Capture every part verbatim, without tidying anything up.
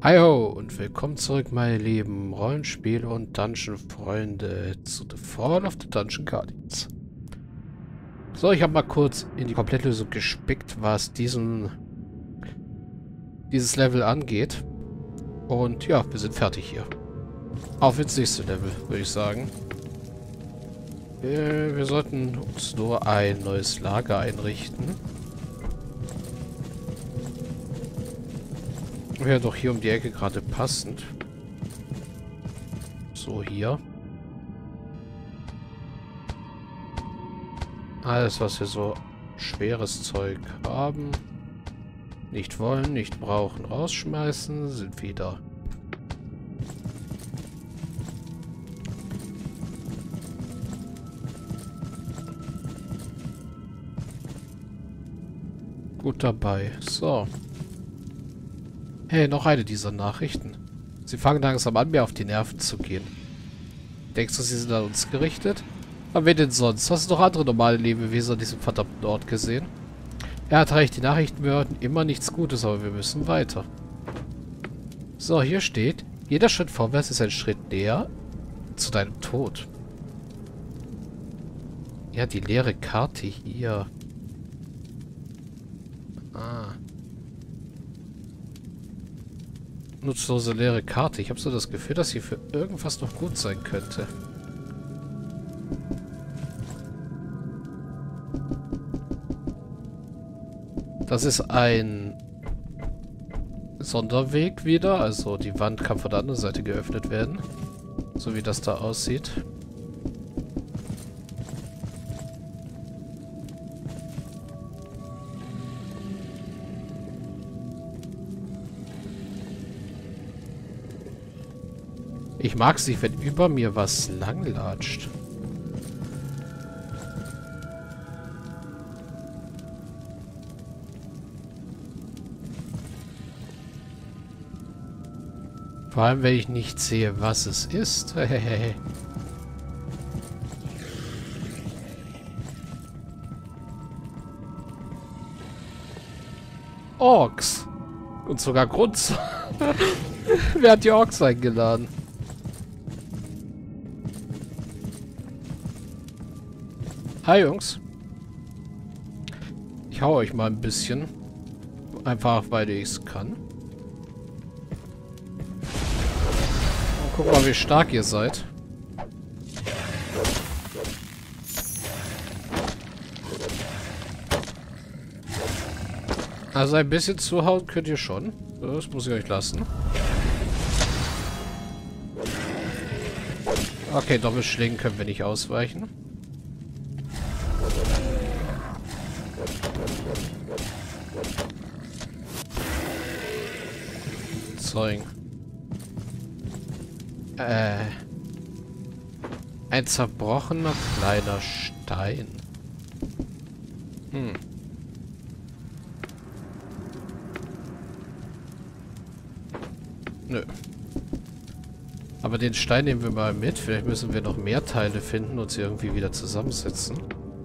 Hi-ho und willkommen zurück, meine lieben Rollenspiel- und Dungeon-Freunde zu The Fall of the Dungeon Guardians. So, ich habe mal kurz in die Komplettlösung gespickt, was diesen dieses Level angeht. Und ja, wir sind fertig hier. Auf ins nächste Level, würde ich sagen. Äh, wir sollten uns nur ein neues Lager einrichten. Wäre doch hier um die Ecke gerade passend. So, hier. Alles, was wir so schweres Zeug haben. Nicht wollen, nicht brauchen, rausschmeißen. Sind wieder. Gut dabei. So. Hey, noch eine dieser Nachrichten. Sie fangen langsam an, mir auf die Nerven zu gehen. Denkst du, sie sind an uns gerichtet? Aber wen denn sonst? Hast du noch andere normale Lebewesen an diesem verdammten Ort gesehen? Er hat recht, die Nachrichten bedeuten immer nichts Gutes, aber wir müssen weiter. So, hier steht, jeder Schritt vorwärts ist ein Schritt näher zu deinem Tod. Ja, die leere Karte hier. Ah. Nutzlose leere Karte. Ich habe so das Gefühl, dass hier für irgendwas noch gut sein könnte. Das ist ein Sonderweg wieder. Also die Wand kann von der anderen Seite geöffnet werden. So wie das da aussieht. Ich mag es nicht, wenn über mir was langlatscht. Vor allem, wenn ich nicht sehe, was es ist. Orks. Und sogar Grunz. Wer hat die Orks eingeladen? Hi, Jungs. Ich hau euch mal ein bisschen. Einfach, weil ich es kann. Und guck mal, wie stark ihr seid. Also ein bisschen zuhauen könnt ihr schon. Das muss ich euch lassen. Okay, Doppelschlägen können wir nicht ausweichen. Zeug. Äh. Ein zerbrochener kleiner Stein. Hm. Nö. Aber den Stein nehmen wir mal mit. Vielleicht müssen wir noch mehr Teile finden und sie irgendwie wieder zusammensetzen.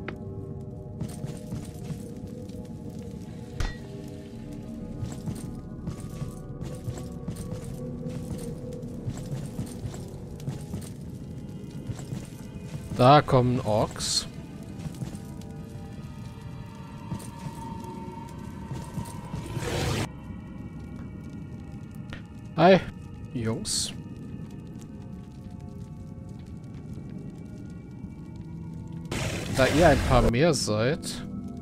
Da kommen Orks. Hi, Jungs. Da ihr ein paar mehr seid...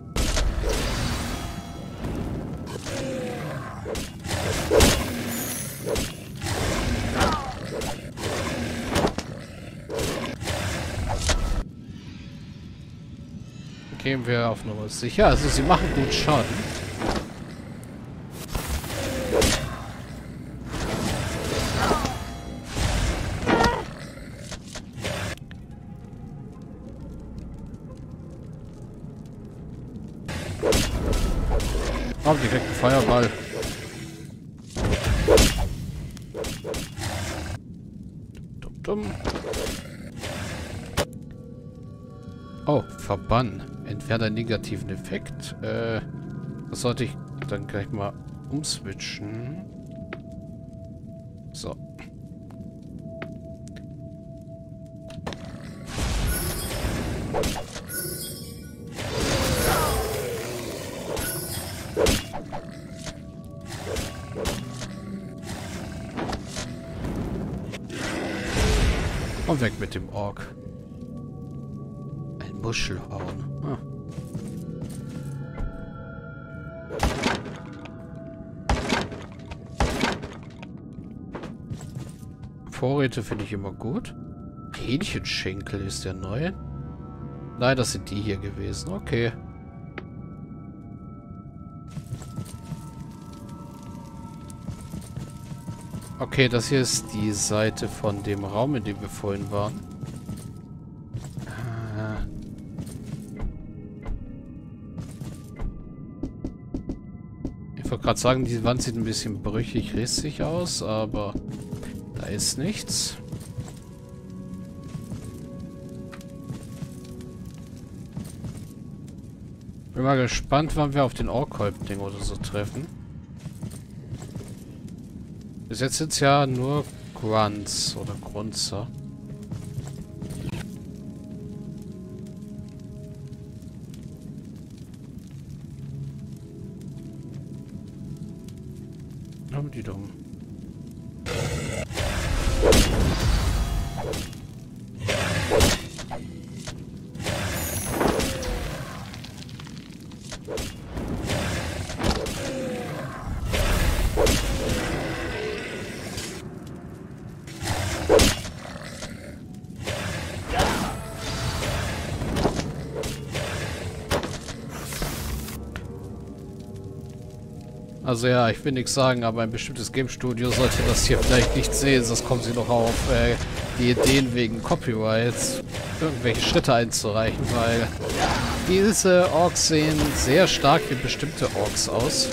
Gehen wir auf Nummer sicher. Also sie machen gut Schaden. Oh, direkt ein Feuerball. Dumm, dumm. Oh, Verbann. Entfernt einen negativen Effekt. Äh, das sollte ich dann gleich mal umswitchen. So. Und weg mit dem Ork. Ein Muschelhorn. Ah. Vorräte finde ich immer gut. Hähnchenschenkel ist der neu. Nein, das sind die hier gewesen. Okay. Okay, das hier ist die Seite von dem Raum, in dem wir vorhin waren. Ah. Ich wollte gerade sagen, die Wand sieht ein bisschen brüchig, rissig aus, aber da ist nichts. Bin mal gespannt, wann wir auf den Ork-Häuptling oder so treffen. Bis jetzt sind es ja nur Grunts oder Grunzer. Haben die dumm. Also ja, ich will nichts sagen, aber ein bestimmtes Game Studio sollte das hier vielleicht nicht sehen, sonst kommen sie noch auf äh, die Ideen wegen Copyrights, irgendwelche Schritte einzureichen, weil diese Orks sehen sehr stark wie bestimmte Orks aus.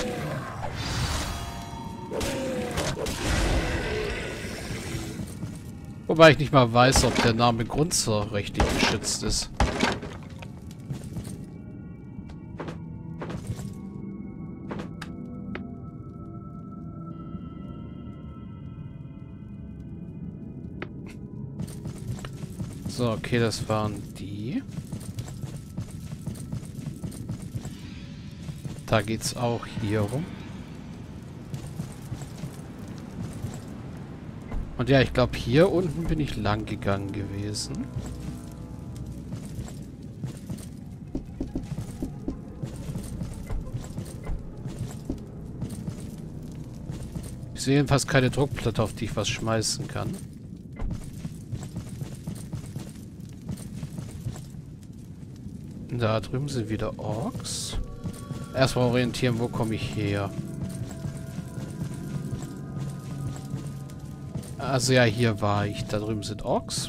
Wobei ich nicht mal weiß, ob der Name Grunzer rechtlich geschützt ist. So, okay, das waren die. Da geht's auch hier rum. Und ja, ich glaube, hier unten bin ich lang gegangen gewesen. Ich sehe jedenfalls keine Druckplatte, auf die ich was schmeißen kann. Da drüben sind wieder Orks. Erstmal orientieren, wo komme ich her? Also ja, hier war ich. Da drüben sind Orks.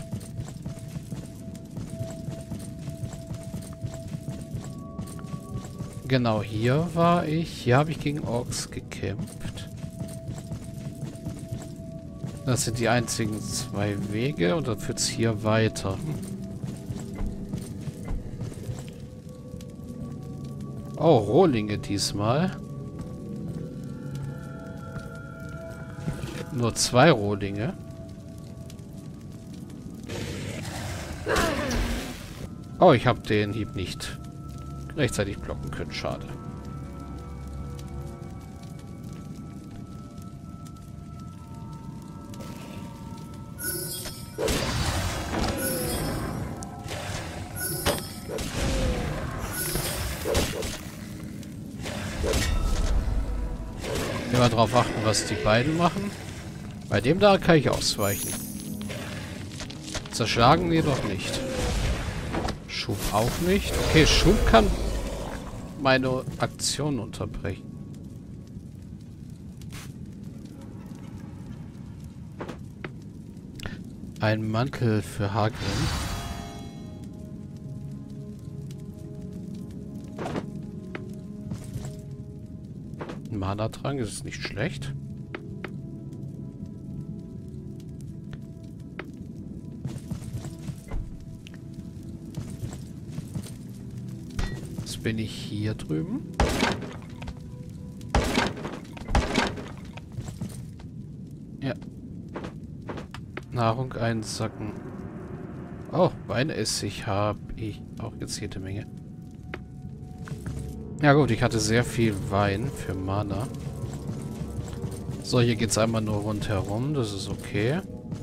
Genau, hier war ich. Hier habe ich gegen Orks gekämpft. Das sind die einzigen zwei Wege und dann führt es hier weiter. Oh, Rohlinge diesmal. Nur zwei Rohlinge. Oh, ich habe den Hieb nicht rechtzeitig blocken können. Schade. Immer darauf achten, was die beiden machen. Bei dem da kann ich ausweichen. Zerschlagen jedoch nicht. Schub auch nicht. Okay, Schub kann meine Aktion unterbrechen. Ein Mantel für Hagrid. Mana-Trank ist nicht schlecht. Jetzt bin ich hier drüben. Ja. Nahrung einsacken. Oh, Weinessig habe ich auch jetzt jede Menge. Ja gut, ich hatte sehr viel Wein für Mana. So, hier geht es einmal nur rundherum. Das ist okay.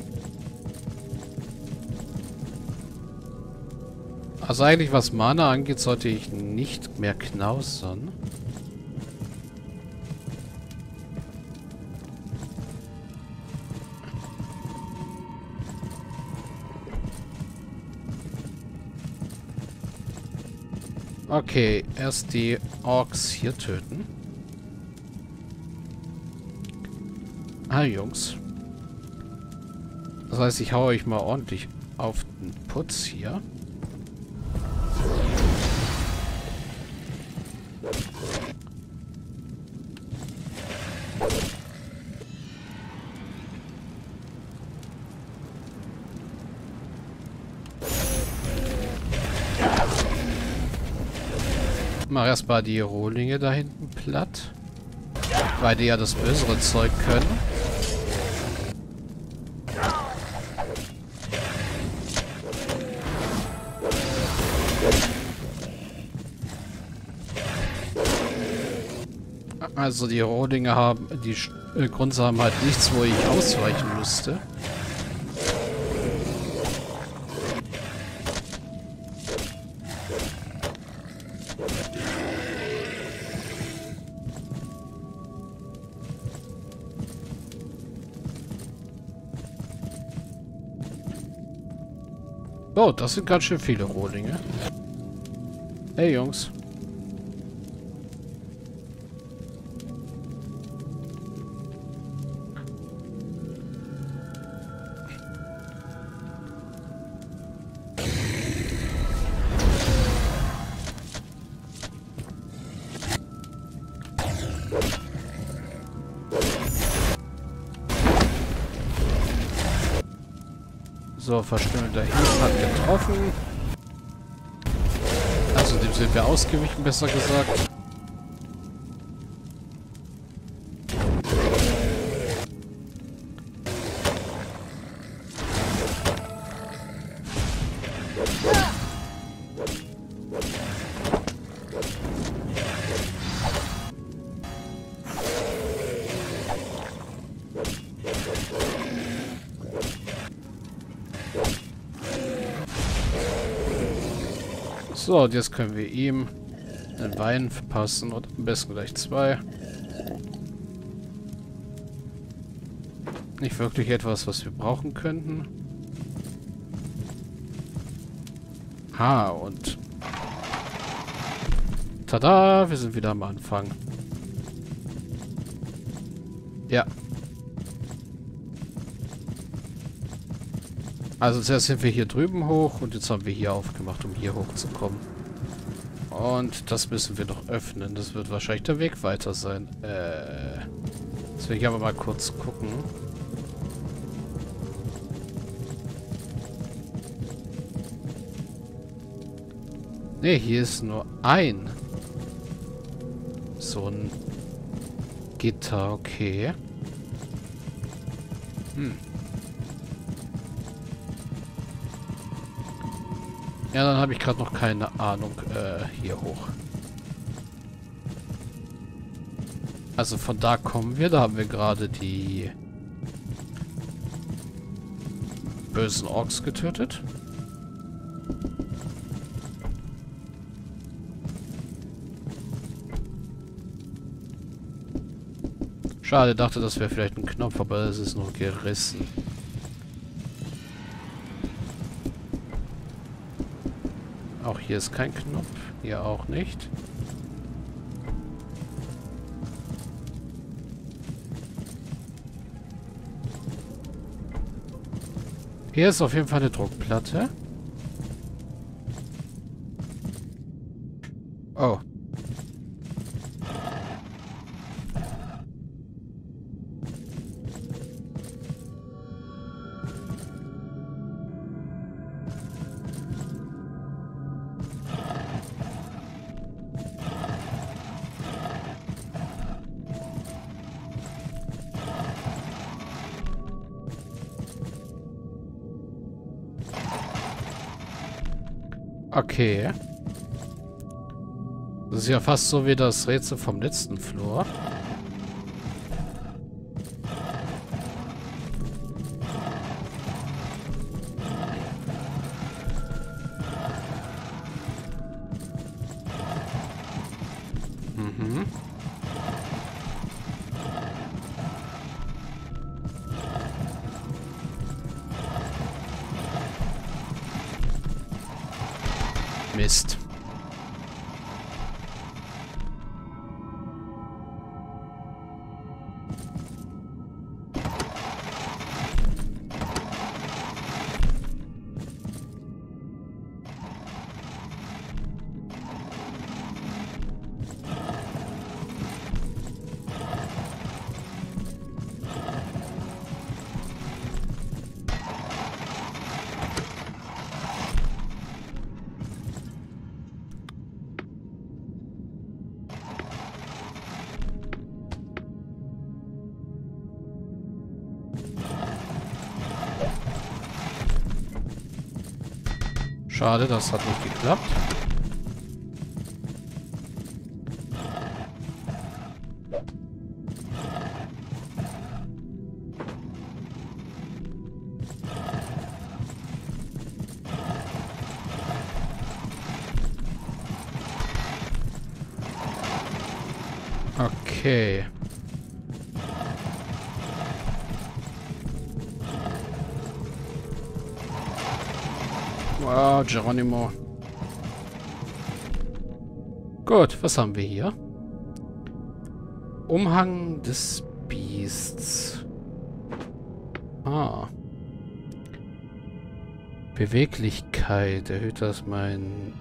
Also eigentlich, was Mana angeht, sollte ich nicht mehr knausern. Okay, erst die Orks hier töten. Ah, Jungs. Das heißt, ich hau euch mal ordentlich auf den Putz hier. Mach erstmal die Rohlinge da hinten platt. Weil die ja das bösere Zeug können. Also die Rohlinge haben, die äh, Grunze haben halt nichts, wo ich ausweichen müsste. Oh, das sind ganz schön viele Rohlinge. Hey, Jungs. So, verstümmelter Hieb hat getroffen. Also dem sind wir ausgewichen, besser gesagt. So, und jetzt können wir ihm den Wein verpassen und am besten gleich zwei. Nicht wirklich etwas, was wir brauchen könnten. Ha, und tada, wir sind wieder am Anfang. Ja. Also zuerst sind wir hier drüben hoch und jetzt haben wir hier aufgemacht, um hier hochzukommen. Und das müssen wir noch öffnen. Das wird wahrscheinlich der Weg weiter sein. Äh, jetzt will ich aber mal kurz gucken. Ne, hier ist nur ein so ein Gitter, okay. Hm. Ja, dann habe ich gerade noch keine Ahnung, äh, hier hoch. Also von da kommen wir, da haben wir gerade die bösen Orks getötet. Schade, dachte, das wäre vielleicht ein Knopf, aber es ist nur gerissen. Auch hier ist kein Knopf. Hier auch nicht. Hier ist auf jeden Fall eine Druckplatte. Oh. Okay. Das ist ja fast so wie das Rätsel vom letzten Floor. Mhm. Mist. Schade, das hat nicht geklappt. Okay. Wow, Geronimo. Gut, was haben wir hier? Umhang des Biests. Ah. Beweglichkeit. Erhöht das mein...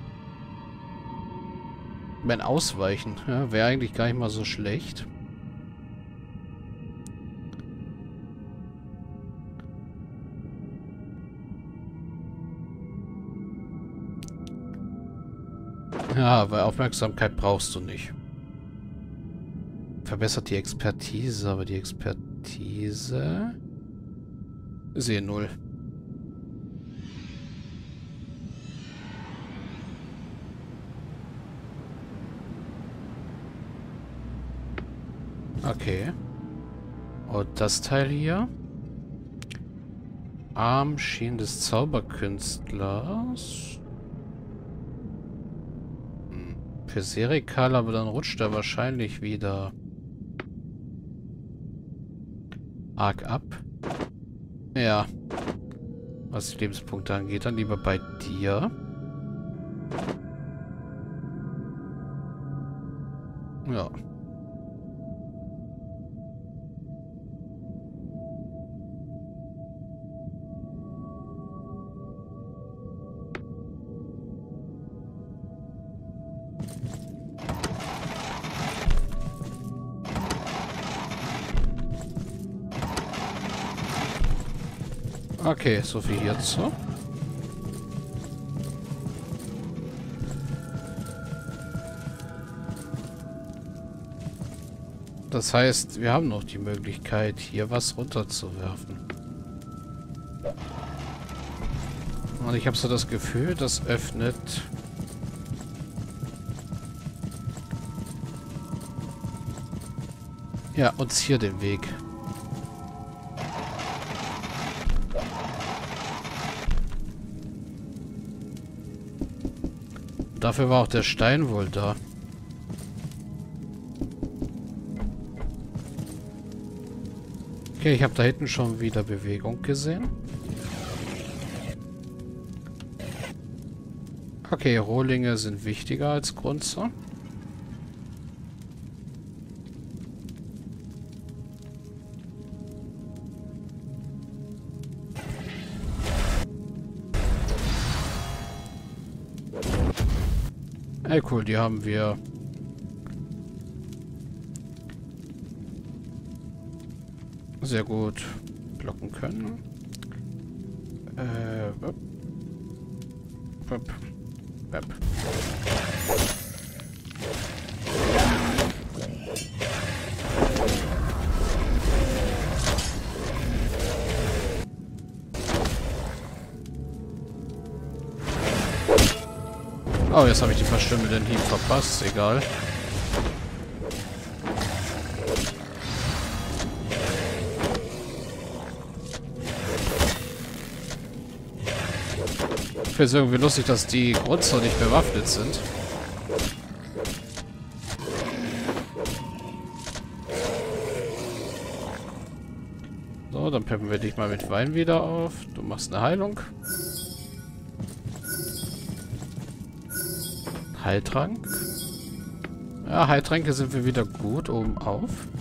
mein Ausweichen. Ja, wäre eigentlich gar nicht mal so schlecht. Ja, weil Aufmerksamkeit brauchst du nicht. Verbessert die Expertise, aber die Expertise... sehe null. Okay. Und das Teil hier? Armschienen des Zauberkünstlers. Hm. Für Serikal, aber dann rutscht er wahrscheinlich wieder arg ab. Ja. Was die Lebenspunkte angeht, dann lieber bei dir. Ja. Okay, so viel hierzu. Das heißt, wir haben noch die Möglichkeit, hier was runterzuwerfen. Und ich habe so das Gefühl, das öffnet... ja, uns hier den Weg. Dafür war auch der Stein wohl da. Okay, ich habe da hinten schon wieder Bewegung gesehen. Okay, Rohlinge sind wichtiger als Grunzer. Ey, cool, die haben wir. Sehr gut blocken können. Äh, wop. Wop. Wop. Oh, jetzt habe ich die verstümmelten Hieb verpasst. Egal. Ich finde es irgendwie lustig, dass die Grunzer nicht bewaffnet sind. So, dann peppen wir dich mal mit Wein wieder auf. Du machst eine Heilung. Heiltrank. Ja, Heiltränke sind wir wieder gut oben auf.